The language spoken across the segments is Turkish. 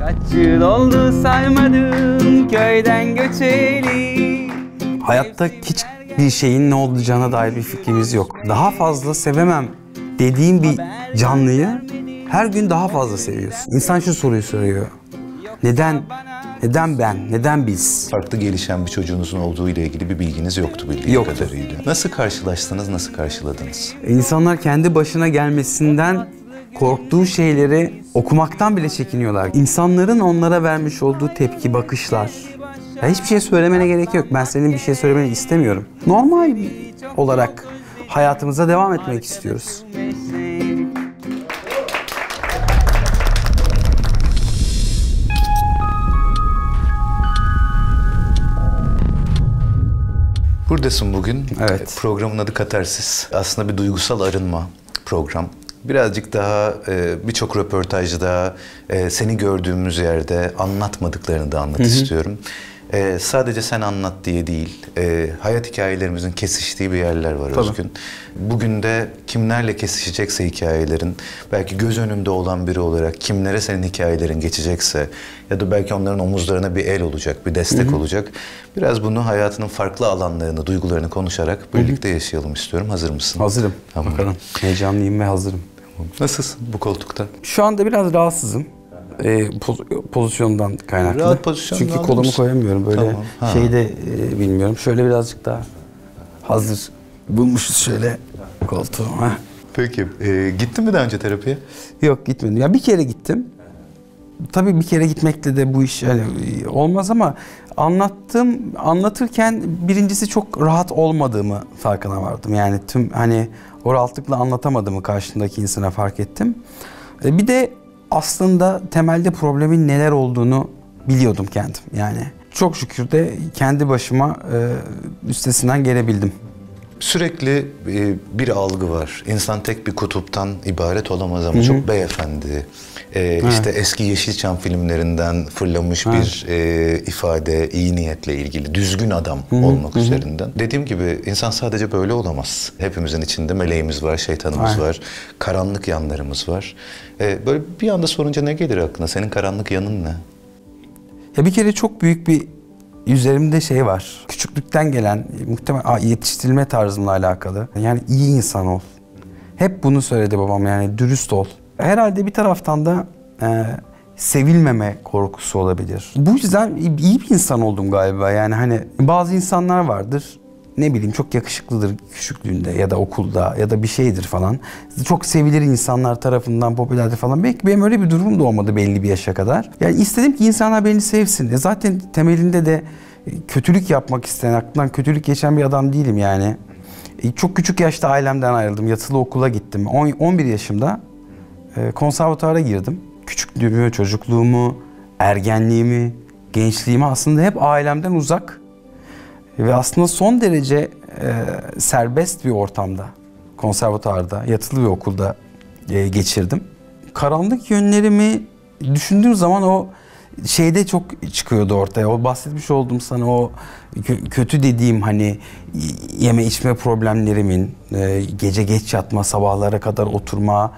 Kaç yıl oldu saymadım köyden göçeli. Hayatta hiçbir şeyin ne olacağına dair bir fikrimiz yok. Daha fazla sevemem dediğim bir canlıyı her gün daha fazla seviyorsun. İnsan şu soruyu soruyor. Neden? Neden ben? Neden biz? Farklı gelişen bir çocuğunuzun olduğu ile ilgili bir bilginiz yoktu bildiğim kadarıyla. Nasıl karşılaştınız, nasıl karşıladınız? İnsanlar kendi başına gelmesinden korktuğu şeyleri okumaktan bile çekiniyorlar. İnsanların onlara vermiş olduğu tepki, bakışlar. Ya hiçbir şey söylemene gerek yok. Ben senin bir şey söylemeni istemiyorum. Normal olarak hayatımıza devam etmek istiyoruz. Buradasın bugün. Evet. Programın adı Katarsis. Aslında bir duygusal arınma program. Birazcık daha birçok röportajda seni gördüğümüz yerde anlatmadıklarını da anlat istiyorum. Sadece sen anlat diye değil, hayat hikayelerimizin kesiştiği bir yerler var Özgün. Bugün de kimlerle kesişecekse hikayelerin, belki göz önünde olan biri olarak kimlere senin hikayelerin geçecekse ya da belki onların omuzlarına bir el olacak, bir destek olacak. Biraz bunu hayatının farklı alanlarını, duygularını konuşarak birlikte yaşayalım istiyorum. Hazır mısın? Hazırım. Tamam. Bakalım. Heyecanlıyım ve hazırım. Nasılsın bu koltukta? Şu anda biraz rahatsızım. Pozisyondan kaynaklı. Rahat pozisyonda çünkü alır kolumu mısın? koyamıyorum böyle Tamam. şeyde bilmiyorum. Şöyle birazcık daha hazır bulmuşuz şöyle koltuğu. Peki, gittin mi daha önce terapiye? Yok gitmedim. Ya bir kere gittim. Tabii bir kere gitmekle de bu iş yani olmaz ama anlatırken birincisi çok rahat olmadığımı farkına vardım. Yani tüm hani o rahatlıkla anlatamadığımı karşımdaki insana fark ettim. Bir de aslında temelde problemin neler olduğunu biliyordum kendim. Yani çok şükür de kendi başıma üstesinden gelebildim. Sürekli bir algı var. İnsan tek bir kutuptan ibaret olamaz ama çok beyefendi. İşte eski Yeşilçam filmlerinden fırlamış bir ifade, iyi niyetle ilgili, düzgün adam olmak üzerinden. Dediğim gibi insan sadece böyle olamaz. Hepimizin içinde meleğimiz var, şeytanımız var, karanlık yanlarımız var. Böyle bir anda sorunca ne gelir aklına? Senin karanlık yanın ne? Ya bir kere çok büyük bir üzerimde şey var. Küçüklükten gelen muhtemelen yetiştirilme tarzımla alakalı. Yani iyi insan ol. Hep bunu söyledi babam, yani dürüst ol. Herhalde bir taraftan da sevilmeme korkusu olabilir. Bu yüzden iyi bir insan oldum galiba. Yani hani bazı insanlar vardır. Ne bileyim çok yakışıklıdır küçüklüğünde ya da okulda ya da bir şeydir falan. Çok sevilir insanlar tarafından, popülerdir falan. Belki benim öyle bir durumum da olmadı belli bir yaşa kadar. Yani istedim ki insanlar beni sevsin. Zaten temelinde de kötülük yapmak isteyen, aklından kötülük geçen bir adam değilim yani. Çok küçük yaşta ailemden ayrıldım. Yatılı okula gittim. 11 yaşımda konservatuvara girdim. Küçüklüğümü, çocukluğumu, ergenliğimi, gençliğimi aslında hep ailemden uzak ve aslında son derece serbest bir ortamda, konservatuvarda, yatılı bir okulda geçirdim. Karanlık yönlerimi düşündüğüm zaman o şeyde çok çıkıyordu ortaya. O bahsetmiş olduğum sana o kötü dediğim hani yeme içme problemlerimin, gece geç yatma, sabahlara kadar oturma,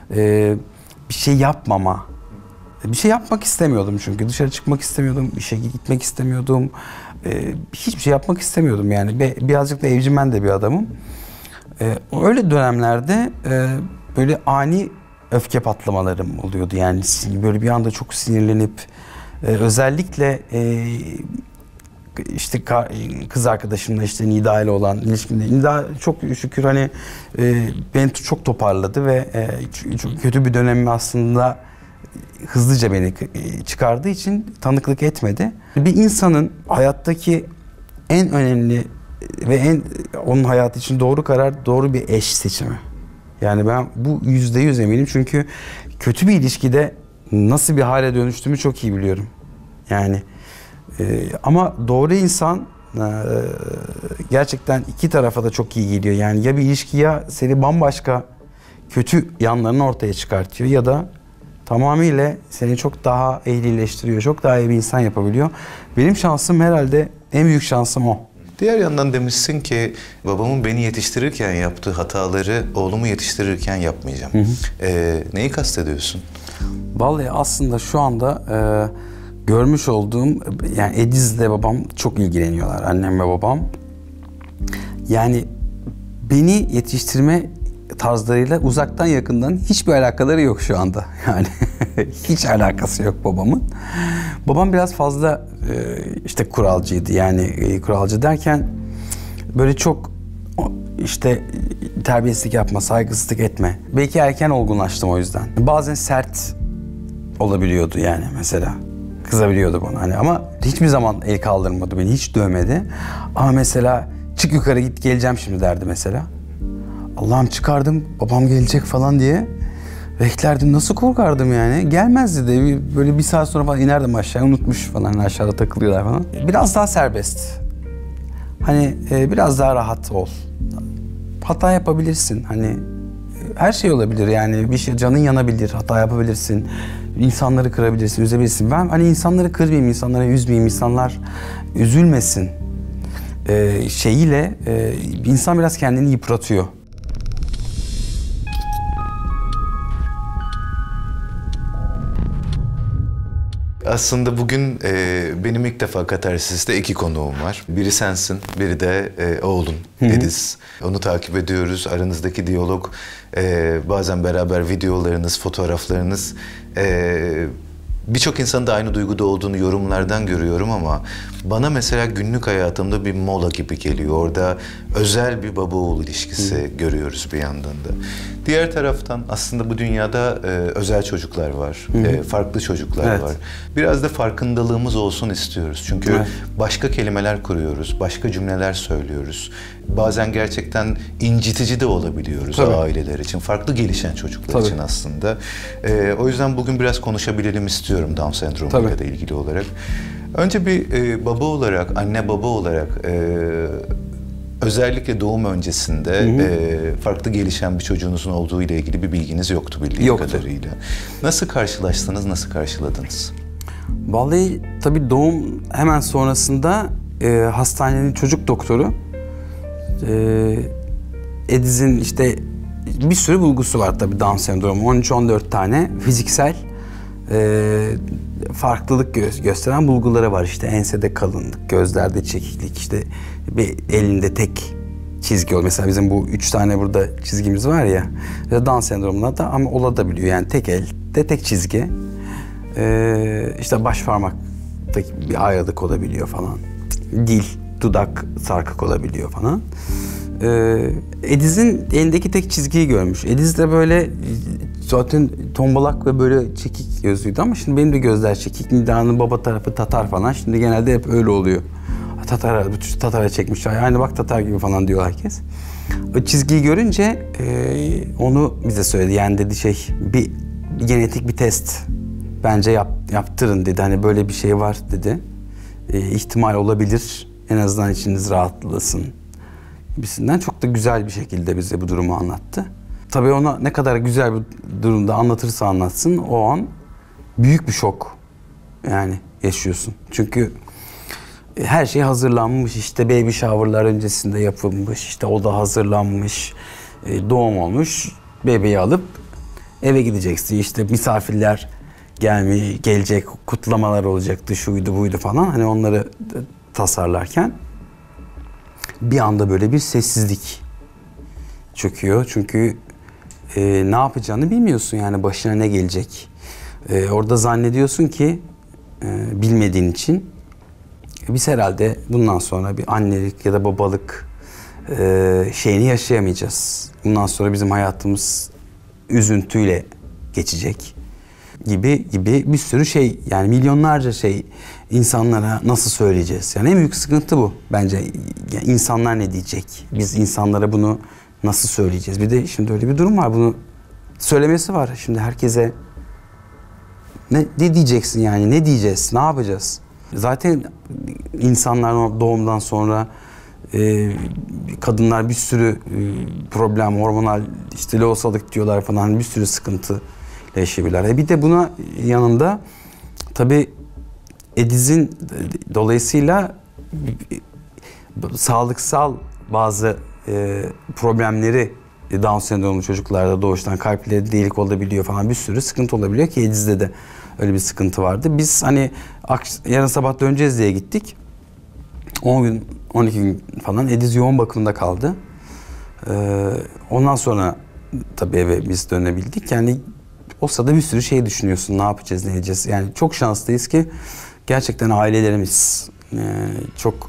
bir şey yapmama. Bir şey yapmak istemiyordum çünkü. Dışarı çıkmak istemiyordum, işe gitmek istemiyordum. Hiçbir şey yapmak istemiyordum yani. Birazcık da evcimen de bir adamım. Öyle dönemlerde böyle ani öfke patlamalarım oluyordu. Yani böyle bir anda çok sinirlenip özellikle işte kız arkadaşımla işte Nida ile olan ilişkimde Nida çok şükür hani beni çok toparladı ve çok kötü bir dönemimi aslında hızlıca beni çıkardığı için tanıklık etmedi. Bir insanın hayattaki en önemli ve onun hayatı için doğru karar doğru bir eş seçimi. Yani ben bu %100 eminim çünkü kötü bir ilişkide nasıl bir hale dönüştüğümü çok iyi biliyorum. Yani ama doğru insan gerçekten iki tarafa da çok iyi geliyor. Yani ya bir ilişki ya seni bambaşka kötü yanlarını ortaya çıkartıyor ya da tamamıyla seni çok daha ehlileştiriyor, çok daha iyi bir insan yapabiliyor. Benim şansım herhalde en büyük şansım o. Diğer yandan demişsin ki babamın beni yetiştirirken yaptığı hataları oğlumu yetiştirirken yapmayacağım. Neyi kastediyorsun? Vallahi aslında şu anda görmüş olduğum, yani Ediz'le babam çok ilgileniyorlar, annem ve babam. Yani beni yetiştirme tarzlarıyla uzaktan yakından hiçbir alakaları yok şu anda. Yani hiç alakası yok babamın. Babam biraz fazla işte kuralcıydı. Yani kuralcı derken böyle çok işte terbiyesizlik yapma, saygısızlık etme. Belki erken olgunlaştım o yüzden. Bazen sert olabiliyordu yani mesela. Kızabiliyordu bana hani, ama hiçbir zaman el kaldırmadı, beni hiç dövmedi. Ama mesela çık yukarı git, geleceğim şimdi derdi mesela. Allah'ım çıkardım, babam gelecek falan diye beklerdim, nasıl korkardım yani. Gelmezdi de, böyle bir saat sonra falan inerdim aşağı, unutmuş falan, aşağıda takılıyorlar falan. Biraz daha serbest. Hani biraz daha rahat ol. Hata yapabilirsin hani, her şey olabilir yani, bir şey, canın yanabilir, hata yapabilirsin. İnsanları kırabilirsin, üzebilirsin. Ben hani insanları kırmayayım, insanları üzmeyeyim, insanlar üzülmesin şeyiyle insan biraz kendini yıpratıyor. Aslında bugün benim ilk defa Katarsis'te 2 konuğum var. Biri sensin, biri de oğlun Ediz. Onu takip ediyoruz. Aranızdaki diyalog, bazen beraber videolarınız, fotoğraflarınız... Birçok insanın da aynı duyguda olduğunu yorumlardan görüyorum ama bana mesela günlük hayatımda bir mola gibi geliyor. Orada özel bir baba-oğul ilişkisi görüyoruz bir yandan da. Diğer taraftan aslında bu dünyada özel çocuklar var, farklı çocuklar var. Biraz da farkındalığımız olsun istiyoruz. Çünkü başka kelimeler kuruyoruz, başka cümleler söylüyoruz. Bazen gerçekten incitici de olabiliyoruz aileler için, farklı gelişen çocuklar için aslında. O yüzden bugün biraz konuşabilelim istiyorum Down sendromuyla da ilgili olarak. Önce bir baba olarak, anne baba olarak özellikle doğum öncesinde farklı gelişen bir çocuğunuzun olduğu ile ilgili bir bilginiz yoktu bildiğim kadarıyla. Nasıl karşılaştınız, nasıl karşıladınız? Vallahi tabii doğum hemen sonrasında hastanenin çocuk doktoru Ediz'in işte bir sürü bulgusu var tabii Down sendromu. 13-14 tane fiziksel farklılık gösteren bulguları var. İşte ensede kalınlık, gözlerde çekiklik, işte bir elinde tek çizgi ol. Mesela bizim bu 3 tane burada çizgimiz var ya. Down sendromunda da ama olabiliyor. Yani tek elde tek çizgi. İşte baş parmakta bir ayrılık olabiliyor falan. Dil, dudak sarkık olabiliyor falan. Ediz'in elindeki tek çizgiyi görmüş. Ediz de böyle zaten tombalak ve böyle çekik gözlüydü ama şimdi benim de gözler çekik. Nida'nın baba tarafı Tatar falan. Şimdi genelde hep öyle oluyor. Tatar'a çekmiş. Aynı bak Tatar gibi falan diyor herkes. O çizgiyi görünce onu bize söyledi. Yani dedi bir genetik bir test bence yaptırın dedi. Hani böyle bir şey var dedi. İhtimal olabilir. En azından içiniz rahatlasın gibisinden. Çok da güzel bir şekilde bize bu durumu anlattı. Tabii ona ne kadar güzel bir durumda anlatırsa anlatsın, o an büyük bir şok yani yaşıyorsun. Çünkü her şey hazırlanmış, işte baby shower'lar öncesinde yapılmış, işte o da hazırlanmış, doğum olmuş, bebeği alıp eve gideceksin. İşte misafirler gelecek, kutlamalar olacaktı, şuydu buydu falan. Hani onları tasarlarken bir anda böyle bir sessizlik çöküyor. Çünkü ne yapacağını bilmiyorsun, yani başına ne gelecek. Orada zannediyorsun ki bilmediğin için biz herhalde bundan sonra bir annelik ya da babalık şeyini yaşayamayacağız. Bundan sonra bizim hayatımız üzüntüyle geçecek gibi bir sürü şey, yani milyonlarca şey insanlara nasıl söyleyeceğiz? Yani en büyük sıkıntı bu bence. Yani insanlar ne diyecek? Biz insanlara bunu nasıl söyleyeceğiz? Bir de şimdi öyle bir durum var. Bunu söylemesi var. Şimdi herkese ne diyeceksin yani? Ne diyeceğiz? Ne yapacağız? Zaten insanlar doğumdan sonra kadınlar bir sürü problem, hormonal işte lohusalık diyorlar falan, bir sürü sıkıntı yaşayabilirler. Bir de buna yanında tabii Ediz'in dolayısıyla sağlıksal bazı problemleri Down sendromlu çocuklarda doğuştan kalpleri delik olabiliyor falan, bir sürü sıkıntı olabiliyor ki Ediz'de de öyle bir sıkıntı vardı. Biz hani yarın sabah döneceğiz diye gittik. 10 gün, 12 gün falan Ediz yoğun bakımda kaldı. Ondan sonra tabii eve biz dönebildik. Yani o sırada bir sürü şey düşünüyorsun. Ne yapacağız, ne edeceğiz? Yani çok şanslıyız ki gerçekten ailelerimiz çok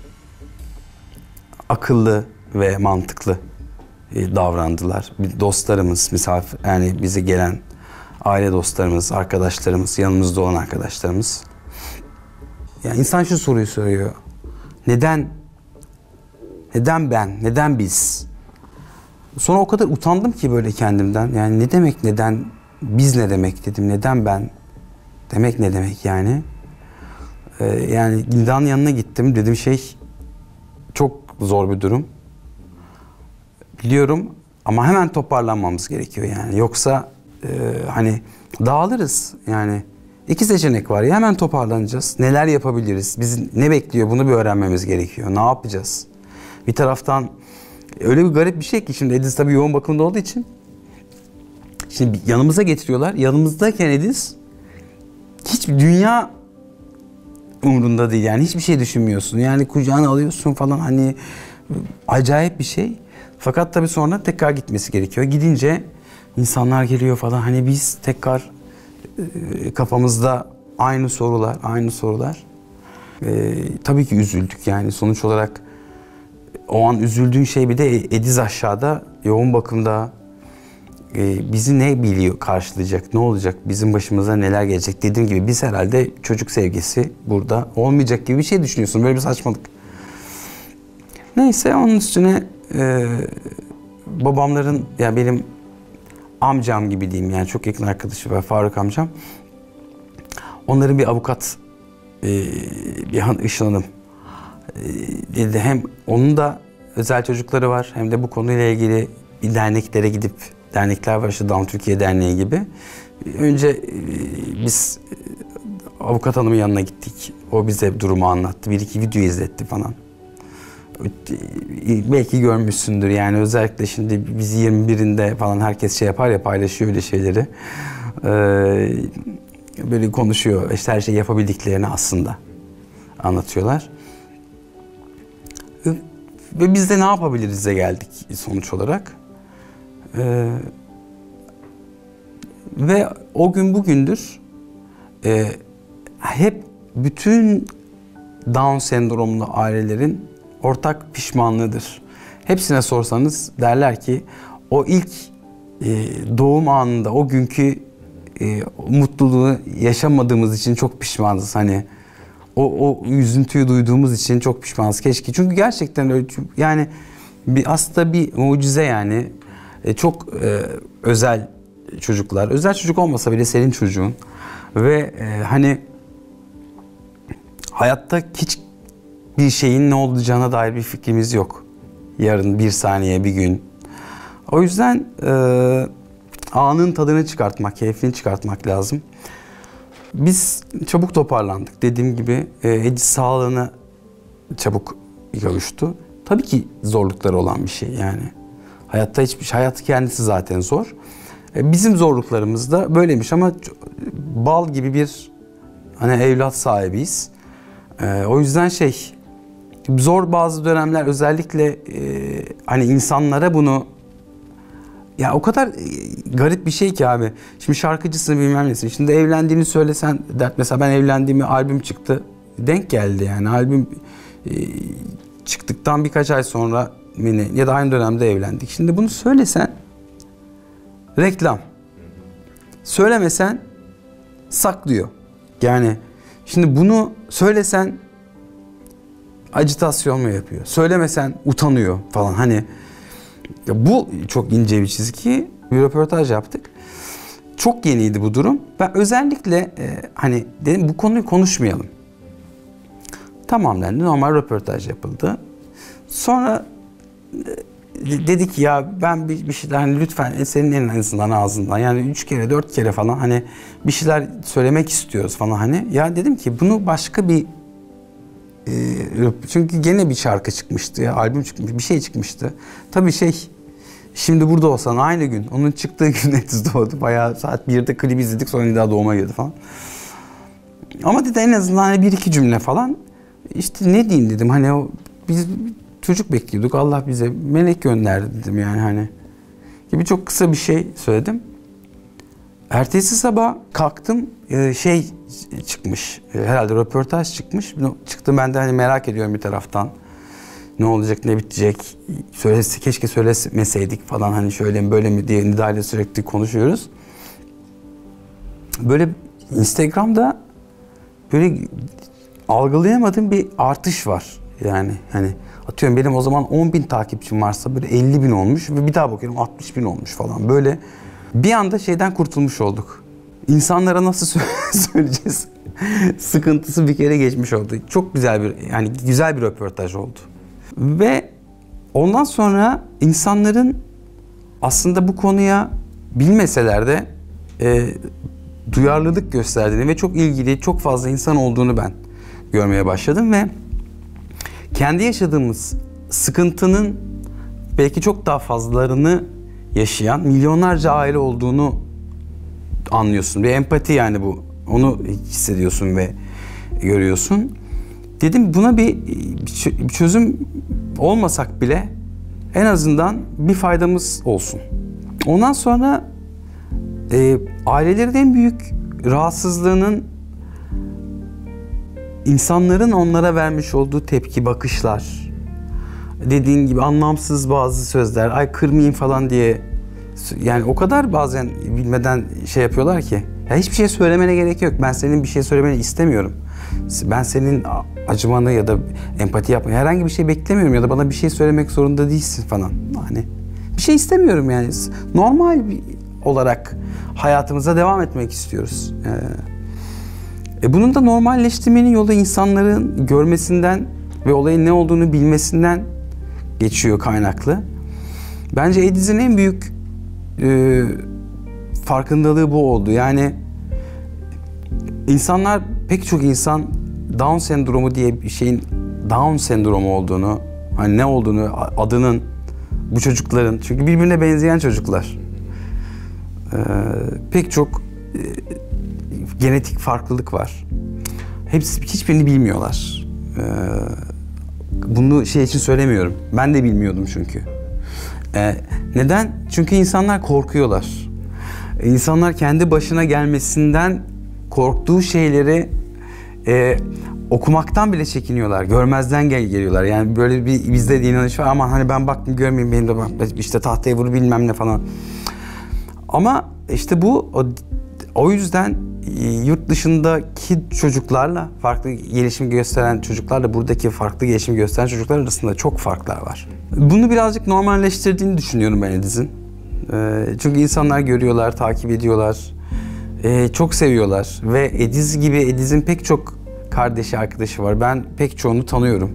akıllı ve mantıklı davrandılar. Dostlarımız, misafir, yani bize gelen aile dostlarımız, arkadaşlarımız, yanımızda olan arkadaşlarımız. Yani insan şu soruyu soruyor. Neden? Neden ben? Neden biz? Sonra o kadar utandım ki böyle kendimden. Yani ne demek neden? Biz ne demek dedim. Neden ben? Demek ne demek yani? Yani Gilda'nın yanına gittim. Dedim çok zor bir durum. Biliyorum ama hemen toparlanmamız gerekiyor yani. Yoksa hani dağılırız yani. 2 seçenek var ya, hemen toparlanacağız. Neler yapabiliriz? Bizi ne bekliyor? Bunu bir öğrenmemiz gerekiyor. Ne yapacağız? Bir taraftan öyle bir garip bir şey ki şimdi Ediz tabii yoğun bakımda olduğu için şimdi yanımıza getiriyorlar. Yanımızdayken Ediz hiçbir dünya umurunda değil yani, hiçbir şey düşünmüyorsun. Yani kucağına alıyorsun falan, hani acayip bir şey. Fakat tabii sonra tekrar gitmesi gerekiyor. Gidince insanlar geliyor falan, hani biz tekrar kafamızda aynı sorular. Tabii ki üzüldük yani, sonuç olarak o an üzüldüğün şey, bir de Ediz aşağıda yoğun bakımda, bizi ne biliyor karşılayacak, ne olacak, bizim başımıza neler gelecek. Dediğim gibi biz herhalde çocuk sevgisi burada olmayacak gibi bir şey düşünüyorsun, böyle bir saçmalık. Neyse, onun üstüne babamların, yani benim amcam gibi diyeyim, yani çok yakın arkadaşı var, Faruk amcam. Onların bir avukat, bir Işıl Hanım dedi, hem onun da özel çocukları var, hem de bu konuyla ilgili bir derneklere gidip, dernekler var işte, Down Türkiye Derneği gibi. Önce biz avukat hanımın yanına gittik. O bize durumu anlattı. 1-2 video izletti falan. Belki görmüşsündür yani, özellikle şimdi biz 21'inde falan herkes şey yapar ya, paylaşıyor öyle şeyleri. Böyle konuşuyor, işte her şey yapabildiklerini aslında anlatıyorlar. Ve biz de ne yapabiliriz'e geldik sonuç olarak. Ve o gün bugündür hep bütün Down sendromlu ailelerin ortak pişmanlığıdır. Hepsine sorsanız derler ki o ilk doğum anında o günkü mutluluğu yaşamadığımız için çok pişmanız. Hani o üzüntüyü duyduğumuz için çok pişmanız. Keşke. Çünkü gerçekten öyle, yani aslında bir mucize yani. Çok özel çocuklar. Özel çocuk olmasa bile senin çocuğun. Ve hani hayatta hiçbir şeyin ne olacağına dair bir fikrimiz yok. Yarın, bir saniye, bir gün. O yüzden anın tadını çıkartmak, keyfini çıkartmak lazım. Biz çabuk toparlandık. Dediğim gibi Ediz sağlığına çabuk kavuştu. Tabii ki zorlukları olan bir şey yani. Hayatta hiçbir şey, hayat kendisi zaten zor. Bizim zorluklarımız da böyleymiş ama bal gibi bir hani evlat sahibiyiz. O yüzden zor bazı dönemler, özellikle hani insanlara bunu, ya o kadar garip bir şey ki abi. Şimdi şarkıcısın, bilmem nesin. Şimdi evlendiğini söylesen dert. Mesela ben evlendiğimi, albüm çıktı. Denk geldi yani. Albüm çıktıktan birkaç ay sonra ya da aynı dönemde evlendik. Şimdi bunu söylesen reklam. Söylemesen saklıyor. Yani şimdi bunu söylesen ajitasyon mu yapıyor? Söylemesen utanıyor falan. Hani ya bu çok ince bir çizgi. Bir röportaj yaptık. Çok yeniydi bu durum. Ben özellikle hani dedim bu konuyu konuşmayalım. Tamam dendi. Normal röportaj yapıldı. Sonra dedik ya ben bir şeyler, hani lütfen senin en azından ağzından, yani 3 kere 4 kere falan hani bir şeyler söylemek istiyoruz falan hani. Ya dedim ki bunu başka bir çünkü gene bir şarkı çıkmıştı ya, albüm çıkmış, bir şey çıkmıştı. Tabii Şimdi burada olsan aynı gün. Onun çıktığı gün Ediz doğdu. Bayağı saat 1'de klip izledik, sonra Nida doğuma girdi falan. Ama dedi en azından hani bir iki cümle falan. İşte ne diyeyim dedim, hani biz çocuk bekliyorduk, Allah bize melek gönderdi dedim yani hani. Gibi çok kısa bir şey söyledim. Ertesi sabah kalktım, şey çıkmış, herhalde röportaj çıkmış. Çıktım, ben de hani merak ediyorum bir taraftan. Ne olacak, ne bitecek, keşke söylemeseydik falan, hani şöyle mi böyle mi diye Nida ile sürekli konuşuyoruz. Böyle Instagram'da böyle algılayamadığım bir artış var. Yani hani atıyorum benim o zaman 10.000 takipçim varsa böyle 50.000 olmuş ve bir daha bakıyorum 60.000 olmuş falan. Böyle bir anda şeyden kurtulmuş olduk. İnsanlara nasıl söyleyeceğiz? Sıkıntısı bir kere geçmiş oldu. Çok güzel güzel bir röportaj oldu. Ve ondan sonra insanların aslında bu konuya bilmeseler de duyarlılık gösterdiğini ve çok ilgili, çok fazla insan olduğunu ben görmeye başladım ve kendi yaşadığımız sıkıntının belki çok daha fazlalarını yaşayan milyonlarca aile olduğunu anlıyorsun. Bir empati yani bu. Onu hissediyorsun ve görüyorsun. Dedim buna bir çözüm olmasak bile en azından bir faydamız olsun. Ondan sonra ailelerin en büyük rahatsızlığının insanların onlara vermiş olduğu tepki, bakışlar. Dediğin gibi anlamsız bazı sözler, ay kırmayayım falan diye. Yani o kadar bazen bilmeden şey yapıyorlar ki. Ya hiçbir şey söylemene gerek yok. Ben senin bir şey söylemeni istemiyorum. Ben senin acımanı ya da empati yapmayı, herhangi bir şey beklemiyorum ya da bana bir şey söylemek zorunda değilsin falan. Hani bir şey istemiyorum yani. Normal olarak hayatımıza devam etmek istiyoruz. Bunun da normalleştirmenin yolu insanların görmesinden ve olayın ne olduğunu bilmesinden geçiyor kaynaklı. Bence Ediz'in en büyük farkındalığı bu oldu. Yani insanlar, pek çok insan Down sendromu diye bir şeyin Down sendromu olduğunu, hani ne olduğunu, adının, bu çocukların, çünkü birbirine benzeyen çocuklar. Pek çok genetik farklılık var. Hiçbirini bilmiyorlar. Bunu şey için söylemiyorum. Ben de bilmiyordum çünkü. Neden? Çünkü insanlar korkuyorlar. İnsanlar kendi başına gelmesinden korktuğu şeyleri okumaktan bile çekiniyorlar. Görmezden geliyorlar. Yani böyle bir bizde de inanış var. Aman hani ben baktım görmeyeyim, benim de işte tahtaya vur bilmem ne falan. Ama işte bu o yüzden yurt dışındaki çocuklarla, farklı gelişim gösteren çocuklarla buradaki farklı gelişim gösteren çocuklar arasında çok farklar var. Bunu birazcık normalleştirdiğini düşünüyorum ben Ediz'in. Çünkü insanlar görüyorlar, takip ediyorlar, çok seviyorlar ve Ediz gibi Ediz'in pek çok kardeşi, arkadaşı var. Ben pek çoğunu tanıyorum.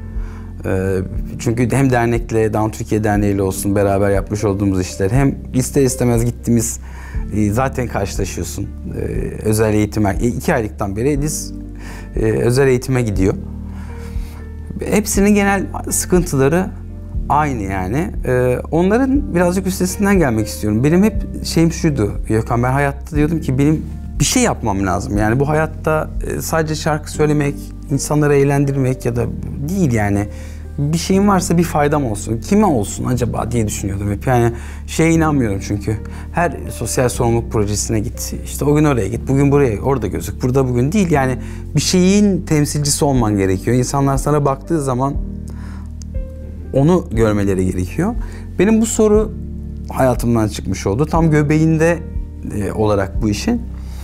Çünkü hem dernekle, Down Türkiye Derneği ile olsun beraber yapmış olduğumuz işler, hem ister istemez gittiğimiz zaten karşılaşıyorsun. Özel eğitime, 2 aylıktan beri Ediz özel eğitime gidiyor. Hepsinin genel sıkıntıları aynı yani. Onların birazcık üstesinden gelmek istiyorum. Benim hep şeyim şuydu Gökhan, ben hayatta diyordum ki benim bir şey yapmam lazım. Yani bu hayatta sadece şarkı söylemek, insanları eğlendirmek ya da değil yani. Bir şeyim varsa bir faydam olsun. Kime olsun acaba diye düşünüyordum hep. Yani şeye inanmıyorum çünkü. Her sosyal sorumluluk projesine git. İşte o gün oraya git, bugün buraya, orada gözük. Burada bugün değil. Yani bir şeyin temsilcisi olman gerekiyor. İnsanlar sana baktığı zaman onu görmeleri gerekiyor. Benim bu soru hayatımdan çıkmış oldu. Tam göbeğinde olarak bu işin.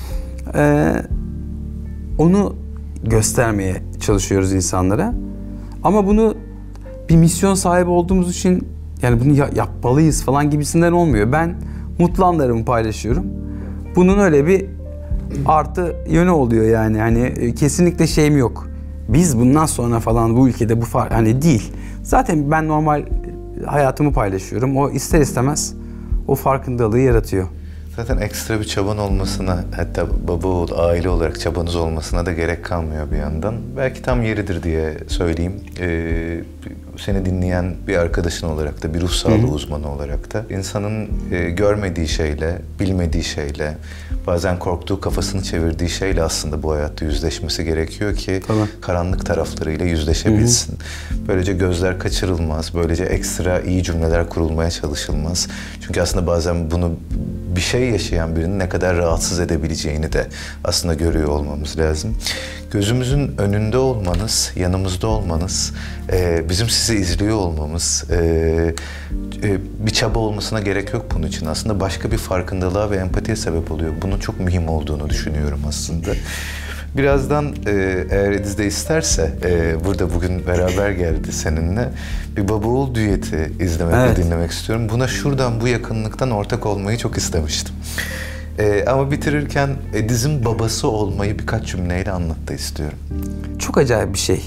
Onu göstermeye çalışıyoruz insanlara. Ama bunu bir misyon sahibi olduğumuz için yani bunu yapmalıyız falan gibisinden olmuyor. Ben mutlu anlarımı paylaşıyorum. Bunun öyle bir artı yönü oluyor yani. Hani kesinlikle şeyim yok. Biz bundan sonra falan bu ülkede bu hani değil. Zaten ben normal hayatımı paylaşıyorum. O ister istemez o farkındalığı yaratıyor. Zaten ekstra bir çaban olmasına, hatta baba oğul aile olarak çabanız olmasına da gerek kalmıyor bir yandan. Belki tam yeridir diye söyleyeyim. seni dinleyen bir arkadaşın olarak da, bir ruh sağlığı uzmanı olarak da insanın görmediği şeyle, bilmediği şeyle, bazen korktuğu, kafasını çevirdiği şeyle aslında bu hayatta yüzleşmesi gerekiyor ki karanlık taraflarıyla yüzleşebilsin. Böylece gözler kaçırılmaz, böylece ekstra iyi cümleler kurulmaya çalışılmaz. Çünkü aslında bazen bunu bir şey yaşayan birinin ne kadar rahatsız edebileceğini de aslında görüyor olmamız lazım. Gözümüzün önünde olmanız, yanımızda olmanız, bizim sizi izliyor olmamız, bir çaba olmasına gerek yok bunun için. Aslında başka bir farkındalığa ve empatiye sebep oluyor. Bunun çok mühim olduğunu düşünüyorum aslında. Birazdan eğer Ediz de isterse, burada bugün beraber geldi seninle, bir baba oğul düeti izlemek ve dinlemek istiyorum. Buna şuradan, bu yakınlıktan ortak olmayı çok istemiştim. Ama bitirirken Ediz'in babası olmayı birkaç cümleyle anlat da istiyorum. Çok acayip bir şey.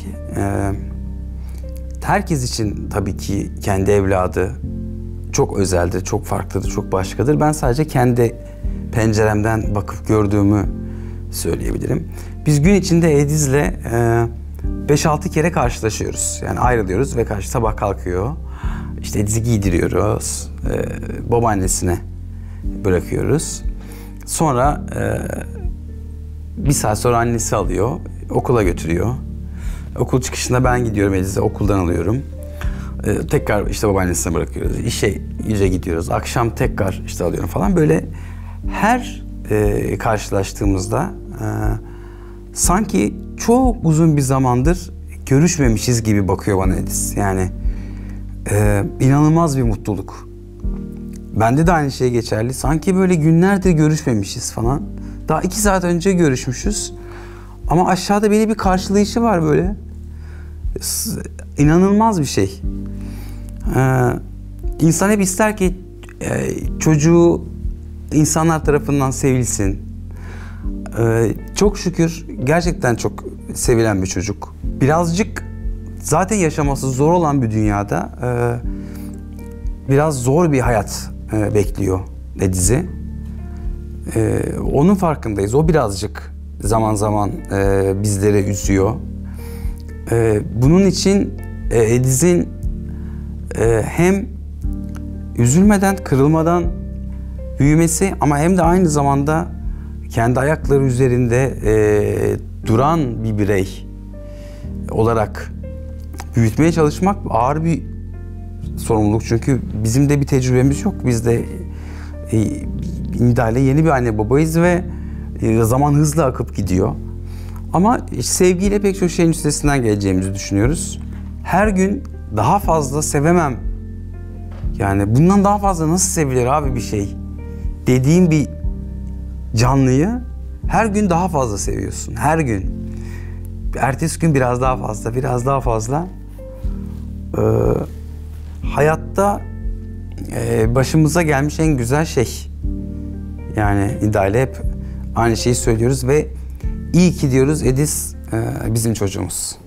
Herkes için tabii ki kendi evladı çok özeldir, çok farklıdır, çok başkadır. Ben sadece kendi penceremden bakıp gördüğümü söyleyebilirim. Biz gün içinde Ediz'le 5-6 kere karşılaşıyoruz. Yani ayrılıyoruz ve sabah kalkıyor. İşte Ediz'i giydiriyoruz. Babaannesine bırakıyoruz. Sonra bir saat sonra annesi alıyor, okula götürüyor. Okul çıkışında ben gidiyorum Ediz'i, okuldan alıyorum. Tekrar işte babaannesine bırakıyoruz. İşe gidiyoruz. Akşam tekrar işte alıyorum falan. Böyle her karşılaştığımızda sanki çok uzun bir zamandır görüşmemişiz gibi bakıyor bana Ediz. Yani inanılmaz bir mutluluk. Bende de aynı şey geçerli. Sanki böyle günlerdir görüşmemişiz falan. Daha 2 saat önce görüşmüşüz. Ama aşağıda beni bir karşılayışı var böyle. İnanılmaz bir şey. İnsan hep ister ki çocuğu insanlar tarafından sevilsin. Çok şükür gerçekten çok sevilen bir çocuk. Birazcık zaten yaşaması zor olan bir dünyada biraz zor bir hayat bekliyor Ediz'i. Onun farkındayız. O birazcık zaman zaman bizleri üzüyor. Bunun için Ediz'in hem üzülmeden, kırılmadan büyümesi ama hem de aynı zamanda kendi ayakları üzerinde duran bir birey olarak büyütmeye çalışmak ağır bir sorumluluk. Çünkü bizim de bir tecrübemiz yok. Biz de Nida ile yeni bir anne babayız ve zaman hızlı akıp gidiyor. Ama sevgiyle pek çok şeyin üstesinden geleceğimizi düşünüyoruz. Her gün daha fazla sevemem. Yani bundan daha fazla nasıl sevilir abi bir şey? Dediğin bir canlıyı her gün daha fazla seviyorsun. Her gün. Ertesi gün biraz daha fazla, biraz daha fazla. Hayatta başımıza gelmiş en güzel şey. Yani Nida ile hep aynı şeyi söylüyoruz ve iyi ki diyoruz Ediz bizim çocuğumuz.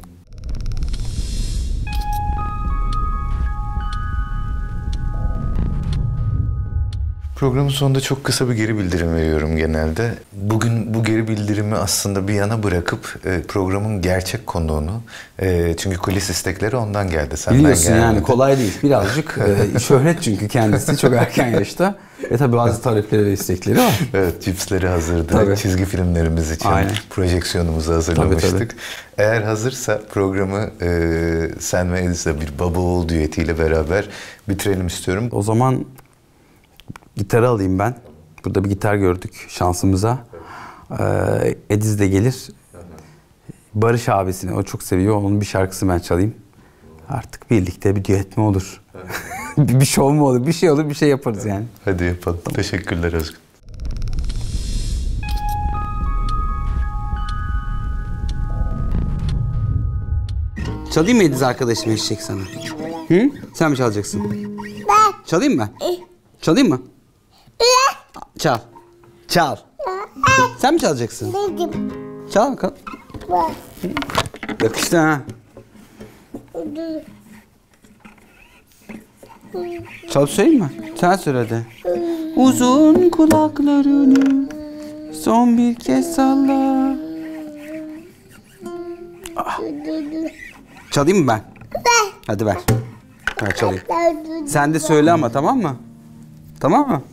Programın sonunda çok kısa bir geri bildirim veriyorum genelde. Bugün bu geri bildirimi aslında bir yana bırakıp programın gerçek konuğunu, çünkü kulis istekleri ondan geldi, senden biliyorsun gelmedi. Yani kolay değil. Birazcık şöhret çünkü kendisi çok erken yaşta. Tabii bazı talepleri ve istekleri var. Evet, cipsleri hazırdı. Tabii. Çizgi filmlerimiz için projeksiyonumuzu hazırlamıştık. Tabii. Eğer hazırsa programı sen ve Ediz'le bir baba oğul düetiyle beraber bitirelim istiyorum. O zaman gitarı alayım ben. Burada bir gitar gördük şansımıza. Ediz de gelir. Barış abisini o çok seviyor. Onun bir şarkısını ben çalayım. Artık birlikte bir düet mi olur? Bir şov mu olur? Bir şey olur, bir şey yaparız yani. Hadi yapalım. Teşekkürler Özgün. Çalayım mı Ediz arkadaşım eşecek sana? Hı? Sen mi çalacaksın? Ben. Çalayım mı? Çalayım mı? Çal. Çal. Sen mi çalacaksın? Çal bakalım. Yakıştı ha. Çal söyleyeyim mi? Sen söyle hadi. Uzun kulaklarını son bir kez salla. Ah. Çalayım mı ben? Hadi ver. Ver çalayım. Sen de söyle ama, tamam mı? Tamam mı?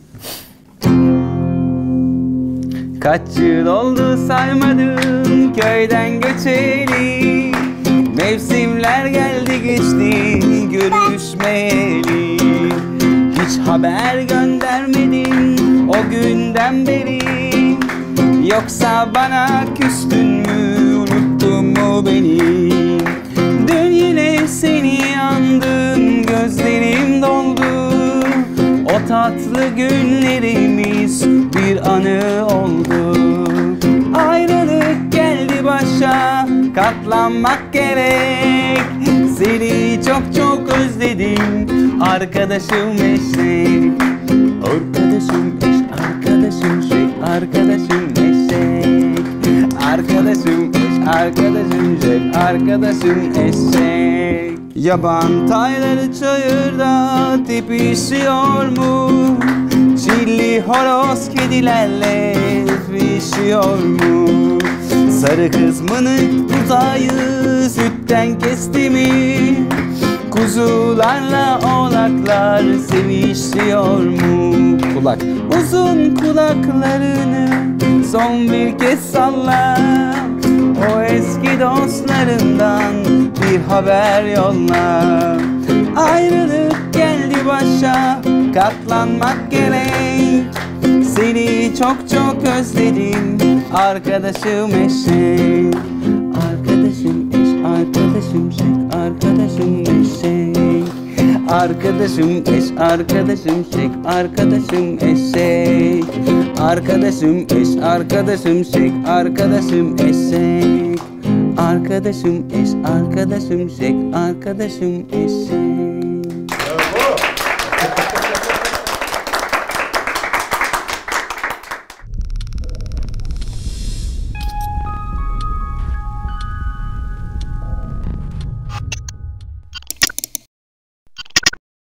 Kaç yıl oldu saymadım köyden göçeli. Mevsimler geldi geçti görüşmeyeli. Hiç haber göndermedin o günden beri. Yoksa bana küstün mü, unuttun mu beni? Dün yine seni andım, gözlerim doldu. O tatlı günlerimiz bir anı oldu. Ayrılık geldi başa, katlanmak gerek. Seni çok çok özledim, arkadaşım eşek. Arkadaşım eş, arkadaşım şey, arkadaşım eşek. Arkadaşım eş, arkadaşım şey, arkadaşım eşek. Yaban tayları çayırda tepişiyor mu? Çilli horoz kedilerle öpüşüyor mu? Sarı kız mınık buzayı sütten kesti mi? Kuzularla oğlaklar sevişiyor mu? Kulak. Uzun kulaklarını son bir kez salla. O eski dostlarından bir haber yolla. Ayrılık geldi başa, katlanmak gerek. Seni çok çok özledim, arkadaşım eşek. Arkadaşım eş, arkadaşım şek, arkadaşım eşek. Arkadaşım eş, arkadaşım şek, arkadaşım eşek. Arkadaşım eş, arkadaşım şek, arkadaşım eşek. Arkadaşım eş, arkadaşım şek, arkadaşım eşek.